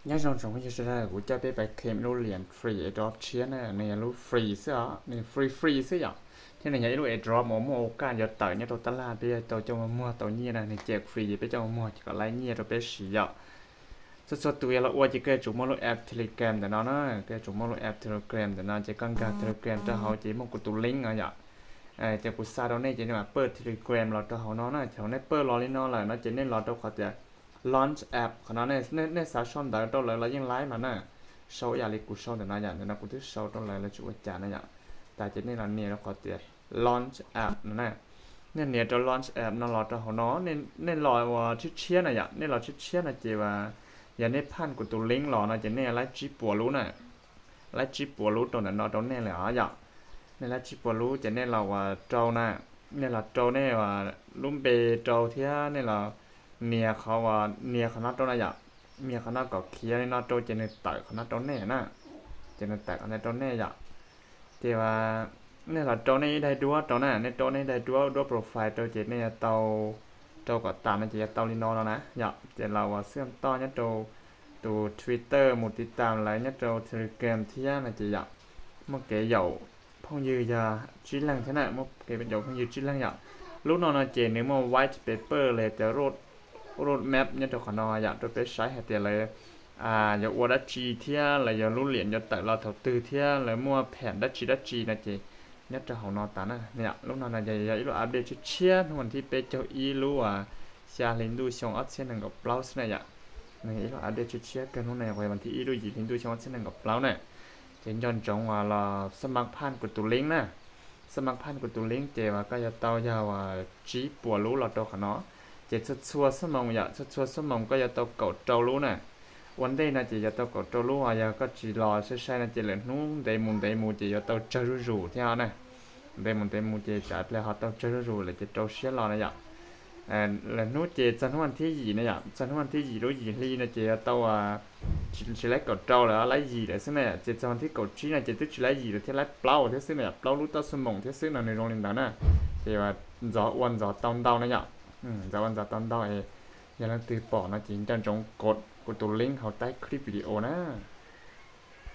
nhớ trong trong cái chuyện của cha bé bài kem nó liền free adoption này lúc free xưa này free xưa vậy thế này nhớ lúc drop một cái giờ tới nhớ tôi tala bây tôi cho mua tôi nhiên này chẹt free bây cho mua chỉ có lấy nhiên rồi bé xì vậy số tụi là qua chỉ cái chủ môn app telegram để nó cái chủ môn app telegram để nó chỉ cần cả telegram cho họ chỉ một cái tụ link ở vậy chỉ có sao đó này chỉ là ปิด telegram เราcho họ nó cho nó ปิด lo lên nó là nó chỉ nên lo cho họ để launch app ของnó này nên sao xong đó tôi lạiยังไลฟ์mà nè show อย่าเลยกู show แต่นะอย่างนั้นกูที่ show ต้องเลยแล้วจุดจานนะอย่างแต่จะนี่เราเนี่ยเราก็เดี๋ยว launch app นั่นแหละเนี่ยจะ launch app นั่นเราจะเขาเนาะเนี่ยรอว่าชิดเชี่ยนะอย่างเนี่ยเราชิดเชี่ยนะเจว่าอย่างนี้พันกูตัวลิงก์รอนะจะเนี่ยไล่จีปัวรู้น่ะไล่จีปัวรู้ตัวนั้นเนาะตัวเนี่ยแหละอ๋ออย่างเนี่ยไล่จีปัวรู้จะเนี่ยเราว่าโจน่ะเนี่ยเราโจเนี่ยว่าลุ่มเบโจเทียเนี่ยเราเนี่ยเขาว่าเนี่ยเขานัดตัวน่ะอย่างเนี่ยเขานัดก็เคียเนี่ยนัดตัวจะเนี่ยต่อยเขานัดตัวเนี่ยนะจะเนี่ยต่อยเขาในตัวเนี่ยอย่างเจว่าเนี่ยเราตัวนี้ได้ดูตัวน่ะเนี่ยตัวนี้ได้ดูโปรไฟล์ตัวเจเนี่ยตัวก็ตามนั่นจะตัวลินอนะอย่างเจเราว่าเสื่อมต่อเนี่ยตัว Twitter หมดติดตามอะไรเนี่ยตัว Telegram ที่ย่านะจะอย่างเมื่อกี้อยู่phong như giờ chỉ lăng thế nào một cái bên dòng phong như chỉ lăng vậy lúc nào nó chỉ nếu mà white paper là cái road map nhất cho nó vậy tôi phải sai hết tiền là giờ qua đất chi thia là giờ lúc liền giờ tại là đầu tư thia là mua phèn đất chi là chỉ nhất cho họ nó tán nè lúc nào là giờ lúc update chút chia hoàn thì pe cho y lúc xa lên đuôi xong ớt xem đằng gặp blouse này vậy này lúc update chút chia cái lúc này hoàn thì y đuôi gì lên đuôi xong ớt xem đằng gặp blouse này trên chân trong làสมัครพันcủa tụ lính nè สมัครพันcủa tụ línhเจว่าก็จะเตาจะว่าจีปัวรู้เราตัวเขาเนาะเจชัวสมองอย่าชัวสมองก็จะเตาเก่าเตารู้น่ะวันได้นะเจจะเตาเก่าเตารู้อย่าก็จีรอใช่ๆนะเจเหลือนู้นได้มุนเจจะเตาเจอรู้ที่เอาน่ะได้มุนเจจ่ายไปแล้วเขาเตาเจอรู้เลยจะเตาเชี่ยรอนะอย่าแล้วนู้นเจจันทวันที่ยี่นะอย่าจันทวันที่ยี่รู้ยี่ลีนะเจเตาchỉ lấy cậu trâu là lấy gì để thế này chỉ cho thì cậu chỉ này chỉ tức chỉ lấy gì để thế lấy plau thế này plau lúc tao xuân mộng thế xứ nào này trong lên đó nè thì mà gió tao này nhở gió tao ấy giờ nó từ bỏ nó chỉ trong cột của tụ link họ tải clip video nè